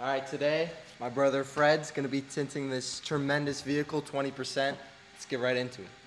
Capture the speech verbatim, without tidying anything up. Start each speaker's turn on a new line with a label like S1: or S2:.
S1: All right, today my brother Fred's gonna be tinting this tremendous vehicle twenty percent. Let's get right into it.